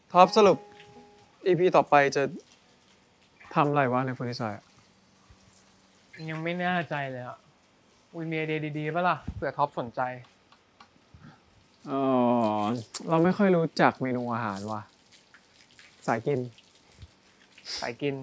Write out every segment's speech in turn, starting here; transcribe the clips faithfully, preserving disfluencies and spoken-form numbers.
ท็อปสรุป อี พี ต่อไปจะทำอะไรวะในฟูนิสายยังไม่แน่ใจเลยอ่ะอุยมีไอเดียดีๆป่ะล่ะเผื่อท็อปสนใจเออเราไม่ค่อยรู้จักเมนูอาหารว่ะสายกินสายกิน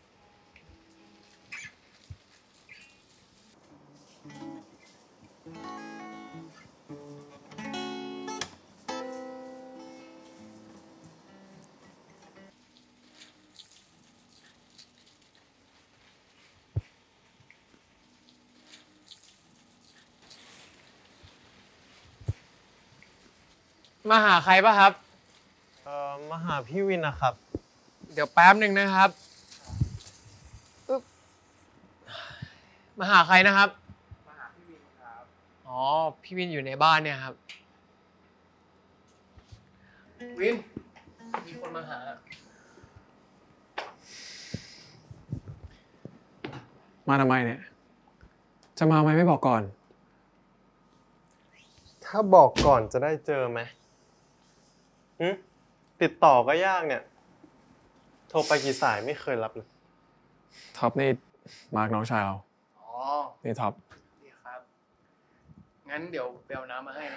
มาหาใครป่ะครับเอ่อมาหาพี่วินนะครับเดี๋ยวแป๊บหนึ่งนะครับอึ๊บมาหาใครนะครับมาหาพี่วินครับอ๋อพี่วินอยู่ในบ้านเนี่ยครับวินมีคนมาหามาทำไมเนี่ยจะมาทำไมไม่บอกก่อนถ้าบอกก่อนจะได้เจอไหมหืติดต่อก็ยากเนี่ยโทรไปกี่สายไม่เคยรับเลยท็อปนี่มาร์กน้องชายเราอ๋อนี่ท็อปดีครับงั้นเดี๋ยวไปเอาน้ำมาให้นะ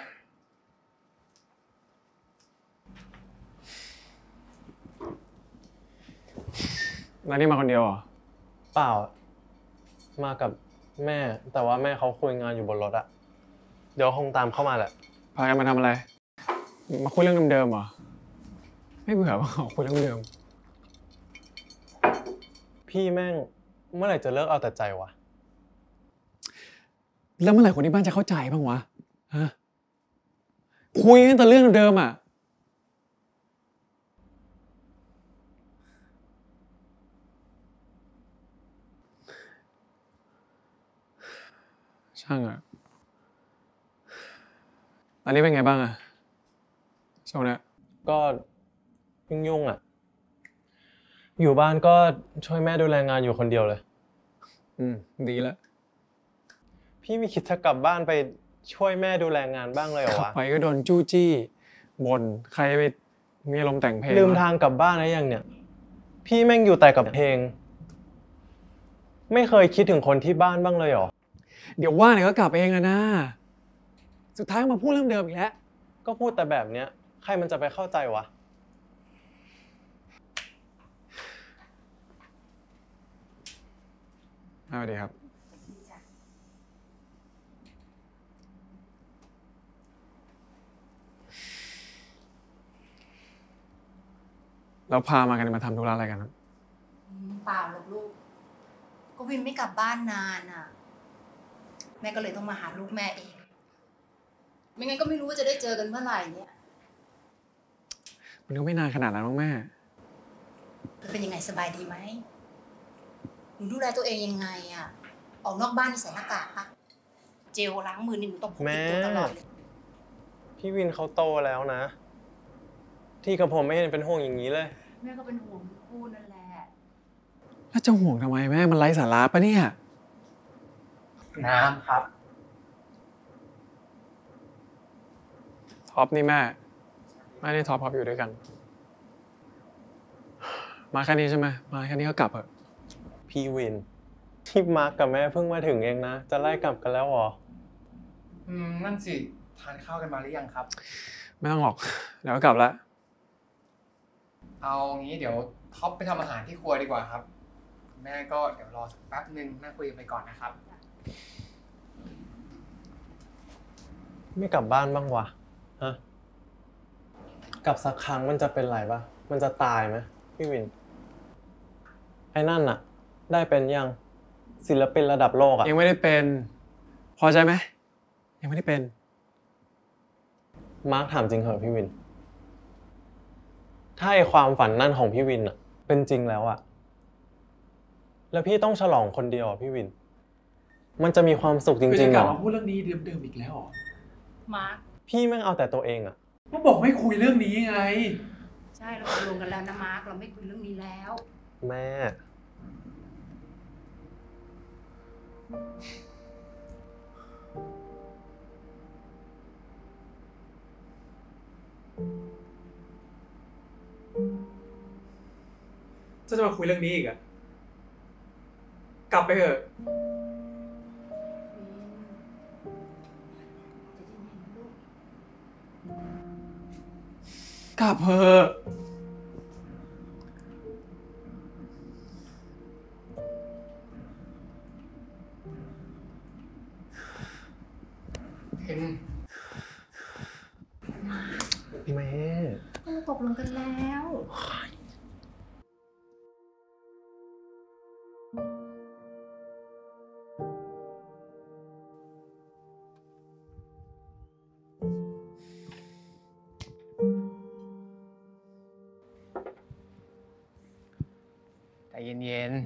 แล้วนี่มาคนเดียวเหรอเปล่ามากับแม่แต่ว่าแม่เขาคุยงานอยู่บนรถอะเดี๋ยวคงตามเข้ามาแหละพากันมาทำอะไรมาคุยเรื่องเดิมๆเหรอไม่เบื่อป่ะคุยเรื่องเดิมพี่แม่งเมื่อไหร่จะเลิกเอาแต่ใจวะแล้วเมื่อไหร่คนที่บ้านจะเข้าใจบ้างวะฮะคุยกันแต่เรื่องเดิมอ่ะช่างอ่ะอันนี้เป็นไงบ้างอ่ะช่วงนี้ก็ยุ่งๆอ่ะอยู่บ้านก็ช่วยแม่ดูแลงานอยู่คนเดียวเลยอืมดีแล้วพี่ไม่คิดจะกลับบ้านไปช่วยแม่ดูแลงานบ้างเลยเหรอวะไปก็โดนจู้จี้บ่นใครไปมีอารมณ์แต่งเพลงลืมทางกลับบ้านนะยังเนี่ยพี่แม่งอยู่แต่กับเพลงไม่เคยคิดถึงคนที่บ้านบ้างเลยเหรอเดี๋ยวว่าเนี่ยก็กลับเองอะนะสุดท้ายมาพูดเรื่องเดิมอีกแล้วก็พูดแต่แบบเนี้ยใครมันจะไปเข้าใจวะสวัสดีครับแล้วพามากันมาทำธุระอะไรกันครับเปล่าหรอกลูกก็วินไม่กลับบ้านนานอ่ะแม่ก็เลยต้องมาหาลูกแม่เองไม่งั้นก็ไม่รู้ว่าจะได้เจอกันเมื่อไหร่เนี่ยมันก็ไม่นานขนาดนั้นหรอกแม่เป็นยังไงสบายดีไหมหนูดูแลตัวเองยังไงอ่ะออกนอกบ้านนี่ใส่หน้ากากปะเจลล้างมือนี่หนูต้องพกติดตัวตลอดเลยพี่วินเขาโตแล้วนะที่กับผมไม่เห็นเป็นห่วงอย่างนี้เลยแม่ก็เป็นห่วงคู่นั่นแหละแล้วจะห่วงทำไมแม่มันไร้สาระปะเนี่ยน้ำครับท็อปนี่แม่แม่นี่ท็อปท็อปอยู่ด้วยกันมาแค่นี้ใช่ไหมมาแค่นี้ก็กลับเหอะพี่วินที่มาร์กกับแม่เพิ่งมาถึงเองนะจะไล่กลับกันแล้วหรออืมนั่นสิทานข้าวกันมาหรือยังครับไม่ต้องหรอกเดี๋ยวก็กลับแล้วเอางี้เดี๋ยวท็อปไปทำอาหารที่ครัวดีกว่าครับแม่ก็เดี๋ยวรอสักแป๊บนึงนั่งคุยกันไปก่อนนะครับไม่กลับบ้านบ้างวะฮะกลับสักครั้งมันจะเป็นไรปะมันจะตายไหมพี่วินไอ้นั่นอะได้เป็นยังศิลปินระดับโลกอะยังไม่ได้เป็นพอใจไหมยังไม่ได้เป็นมาร์คถามจริงเหรอพี่วินถ้าไอความฝันนั่นของพี่วินอะเป็นจริงแล้วอะแล้วพี่ต้องฉลองคนเดียวอะพี่วินมันจะมีความสุขจริงๆเหรอจะกลับมาพูดเรื่องนี้เดิมๆอีกแล้วหรอมาร์คพี่แม่งเอาแต่ตัวเองอะก็บอกไม่คุยเรื่องนี้ไงใช่เราตกลงกันแล้วนะมาร์คเราไม่คุยเรื่องนี้แล้วแม่จะจะมาคุยเรื่องนี้อีกอะกลับไปเถอะกลับเถอะเห็นพี่เมย์ก็เราตกลงกันแล้วใจเย็น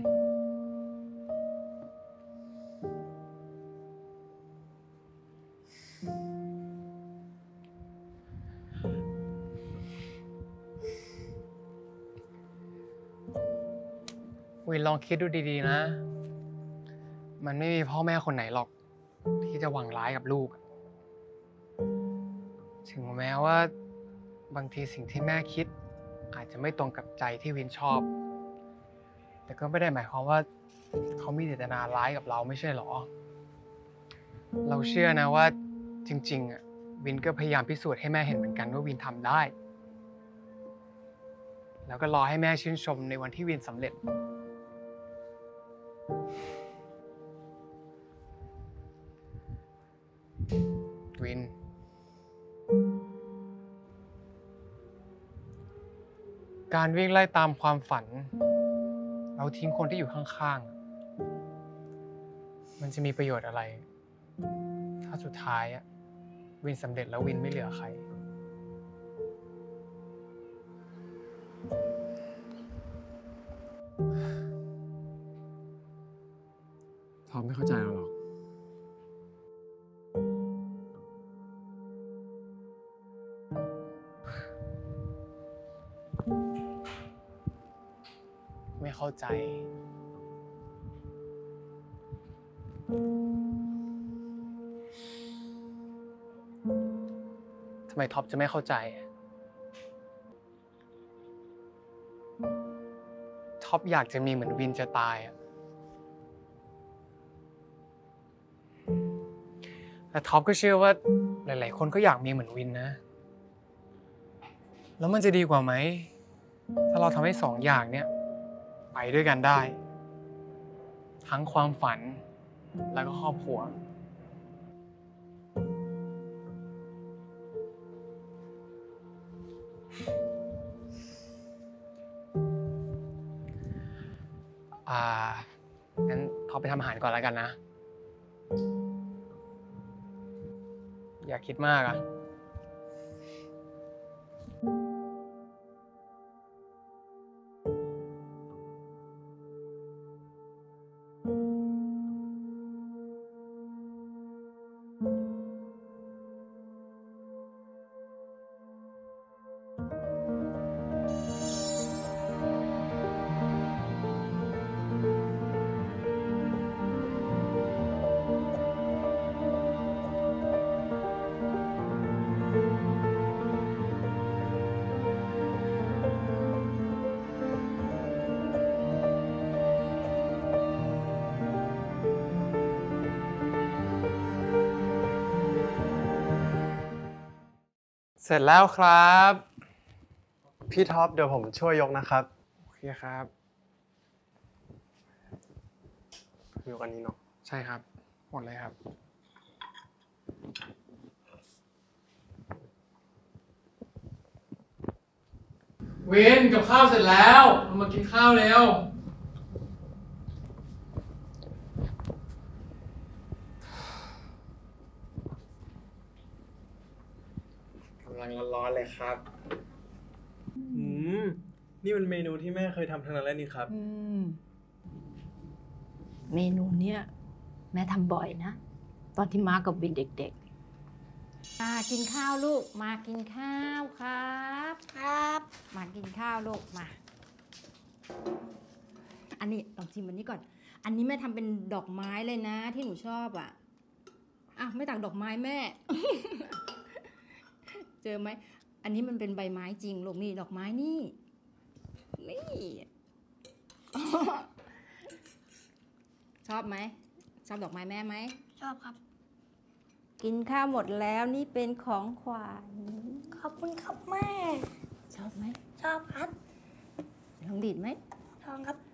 ๆวินลองคิดดูดีๆนะ มันไม่มีพ่อแม่คนไหนหรอกที่จะหวังร้ายกับลูก ถึงแม้ว่าบางทีสิ่งที่แม่คิดอาจจะไม่ตรงกับใจที่วินชอบ แต่ก็ไม่ได้หมายความว่าเขามีเจตนาร้ายกับเราไม่ใช่หรอ เราเชื่อนะว่าจริงๆอ่ะวินก็พยายามพิสูจน์ให้แม่เห็นเหมือนกันว่าวินทำได้ แล้วก็รอให้แม่ชื่นชมในวันที่วินสำเร็จ วิน การวิ่งไล่ตามความฝันเราทิ้งคนที่อยู่ข้างๆมันจะมีประโยชน์อะไร ถ้าสุดท้ายอะวินสำเร็จแล้ววินไม่เหลือใครท็อปไม่เข้าใจเราหรอกไม่เข้าใจ ทำไมท็อปจะไม่เข้าใจ ท็อปอยากจะมีเหมือนวินจะตายอะแต่ท็อปก็เชื่อว่าหลายๆคนก็อยากมีเหมือนวินนะ แล้วมันจะดีกว่าไหม ถ้าเราทำให้สองอย่างเนี้ยไปด้วยกันได้ ทั้งความฝันแล้วก็ครอบครัว อ่า งั้นเขาไปทำอาหารก่อนแล้วกันนะ อย่าคิดมากอ่ะ เสร็จแล้วครับพี่ท็อปเดี๋ยวผมช่วยยกนะครับโอเคครับยกอันนี้เนาะใช่ครับ หมดเลยครับ เวนกับข้าวเสร็จแล้วเรามากินข้าวเร็วกำลังร้อนๆเลยครับอืมนี่มันเมนูที่แม่เคยทำทั้งนั้นแล้วนี่ครับอืมเมนูเนี้ยแม่ทำบ่อยนะ ตอนที่มากับวินเด็กๆมากินข้าวลูกมากินข้าวครับครับมากินข้าวลูกมา อันนี้ลองชิมอันนี้ก่อน อันนี้แม่ทำเป็นดอกไม้เลยนะ ที่หนูชอบอ่ะอ่ะไม่ตักดอกไม้แม่ เจอไหมอันนี้มันเป็นใบไม้จริงลูกนี่ดอกไม้นี่นี่อบไหมชอบดอกไม้แม่ไหมชอบครับกินข้าวหมดแล้วนี่เป็นของขวัญขอบคุณครับแม่ชอบไหมชอบครับลองดีดไหมชอบครับ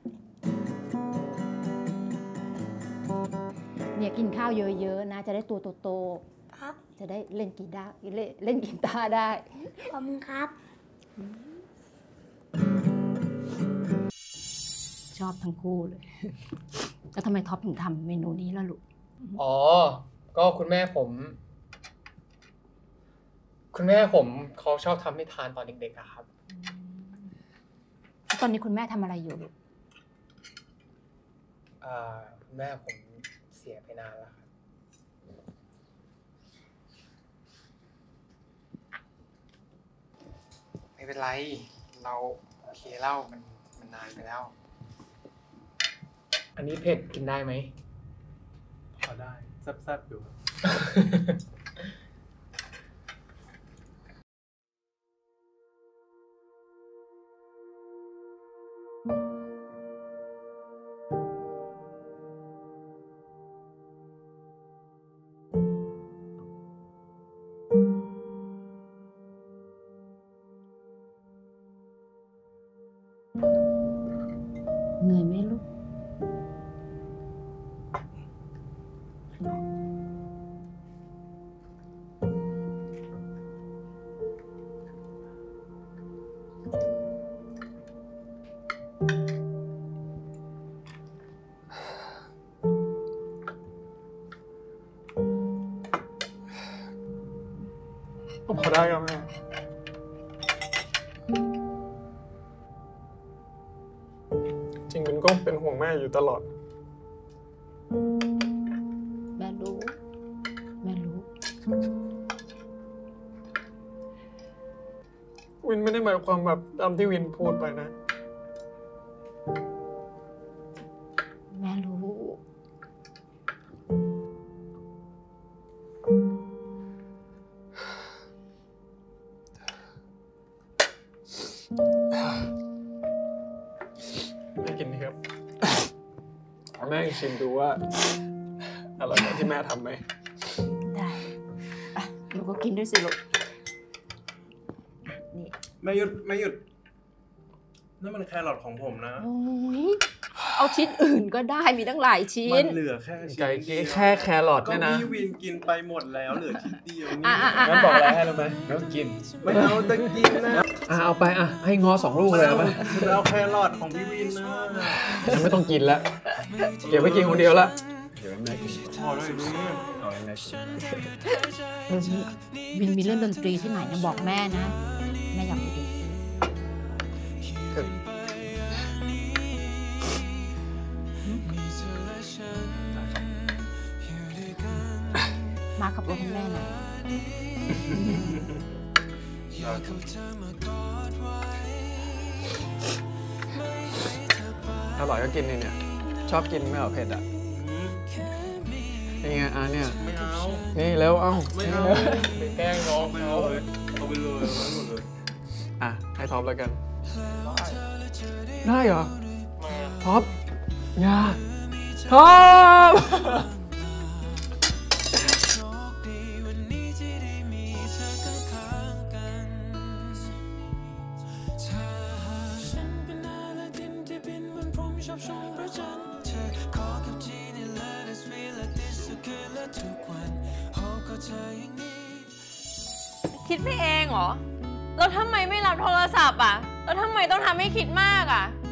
เนี่ยกินข้าวเยอะๆนะจะได้ตัวโตครับๆจะได้เล่นกีตาร์เล่นเล่นกีตาร์ได้ขอบคุณครับชอบทั้งคู่เลย แล้วทำไมท็อปถึงทำเมนูนี้ล่ะลูกอ๋อ ก็คุณแม่ผม คุณแม่ผมเขาชอบทำให้ทานตอนเด็กๆอะครับตอนนี้คุณแม่ทำอะไรอยู่ลูกอ่าคุณแม่ผมเสียไปนานแล้วครับ ไม่เป็นไร เราโอเคเล่ามันมันนานไปแล้ว อันนี้เผ็ดกินได้ไหมพอได้แซ่บๆอยู่ครับเหนื่อยไหมลูกก็พอได้ครับแม่ จริงมันก็เป็นห่วงแม่อยู่ตลอดแม่รู้ แม่รู้วินไม่ได้หมายความแบบตามที่วินพูดไปนะแม่รู้แม่กินนี่ครับ แม่ชิมดูว่าอร่อยกว่าที่แม่ทำไหมได้อ่ะลูกก็กินด้วยสิลูกอ่ะนี่ไม่หยุดไม่หยุดนั่นมันแครอทของผมนะโอ้ยเอาชิ้นอื่นก็ได้มีตั้งหลายชิ้มัน นเหลือแค่ชิ้นไก่เดียวแค่แครอทก็เนี่ยนะพี่วินกินไปหมดแล้วเหลือชิ้นเดียวนี่อ่ะอ่ะอ่ะงั้นบอกอะไรให้รู้ไหมไม่ต้องกินไม่เอาจะกินนะอ่ะเอาไปอ่ะให้งอสองลูกเลยเอาไปคุณเอาแครอทของพี่วินนะฉันไม่ต้องกินแล้ว เก็บไว้กินคนเดียวละเดี๋ยวแม่กินพอเลยนี่เอาแม่กินวินมีเรื่องดนตรีที่ไหนนะบอกแม่นะ แม่อยากไปดูคือมาขับรถให้แม่หน่อยอร่อยก็กินนี่เนี่ย ชอบกินไม่เอาเผ็ดอ่ะนี่ไงอ่ะเนี่ยไม่เอานี่เร็วเอ้าไม่นี่เอาเร็วไปแกล้งน้องไปเขาเลยเอาไปเลยเอาไปหมดเลยอ่ะให้ท็อปแล้วกัน ได้เหรอ ท็อปอย่าท็อปคิดไปเองเหรอ แล้วทำไมไม่รับโทรศัพท์อ่ะ แล้วทำไมต้องทำให้คิดมากอ่ะ